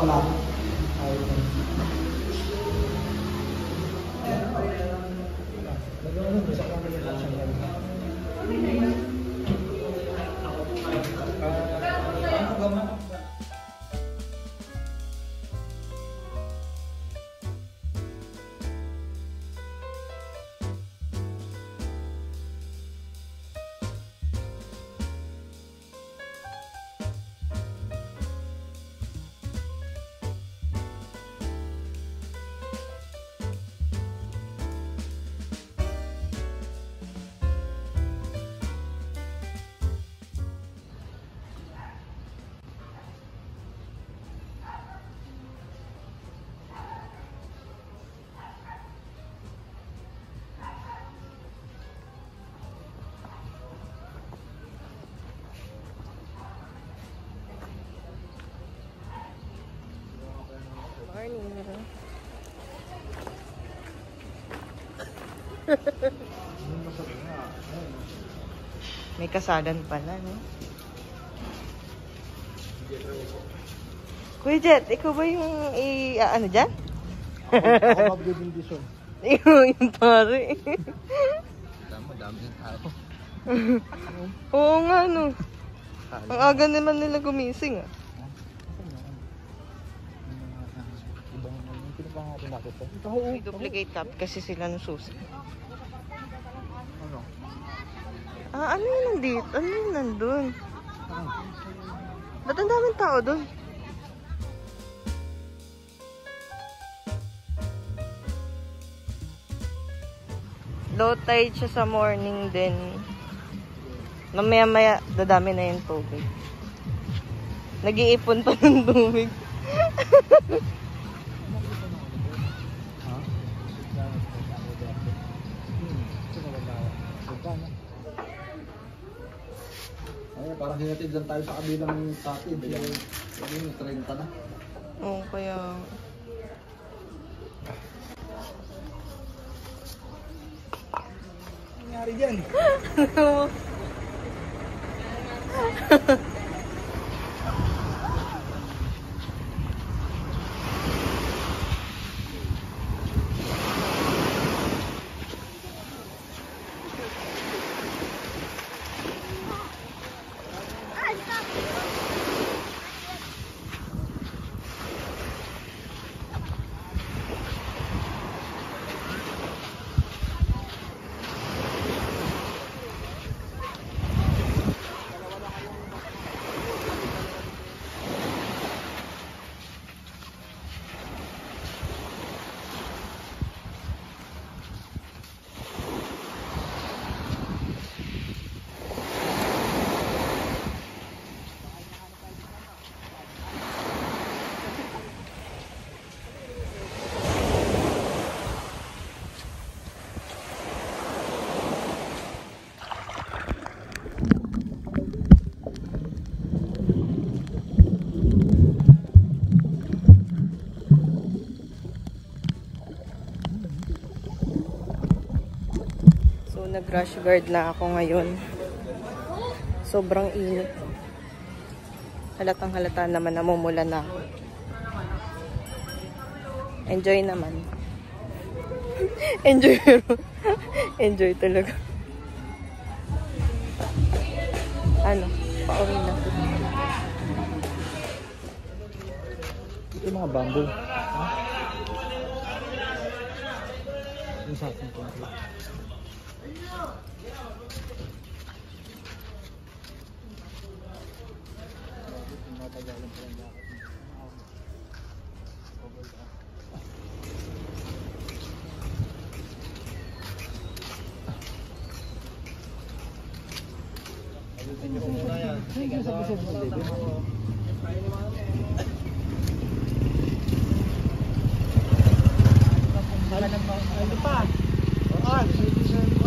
pala. May kasalan pala, no? Kuya Jet, ikaw ba yung ano dyan? Ako magbibindisyon. Yung pare. Daming tao. Oo nga, no? Ang aga naman nila gumising, ah. May duplicate copy kasi sila ng susi. Ano? Ah, ano yun nandito? Ano yun nandun? Ba't ang daming tao dun? Low tide siya sa morning din. Mamaya-maya, dadami na yung tubig. Nag-iipon pa ng tubig. Ay, parang hinatid lang tayo sa kabilang tatid. Yung 30 na. Oo, kaya... Nangyari dyan. Nag-rush guard na ako ngayon. Sobrang init. Halatang halata naman, namumula na ako. Enjoy naman. Enjoy pero enjoy talaga. Ano? Pauwi na. Ito yung mga bamboo. Yung sa ating pangkula. Ano pa?